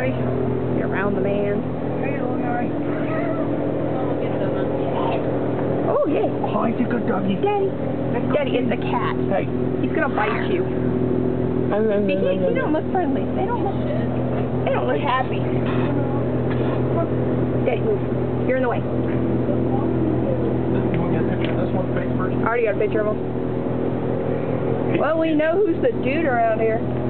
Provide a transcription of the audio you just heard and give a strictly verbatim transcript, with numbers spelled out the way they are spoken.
guy. Get around the man. Hey, little guy. Oh, yeah. Oh, he's a good doggy. Daddy. Daddy, it's a cat. Hey. He's gonna bite you. See, he, he don't look friendly. They don't look, they don't look happy. Daddy, move. You're in the way. You want to get a picture of this one face first? I already got a picture of him. Well, we know who's the dude around here.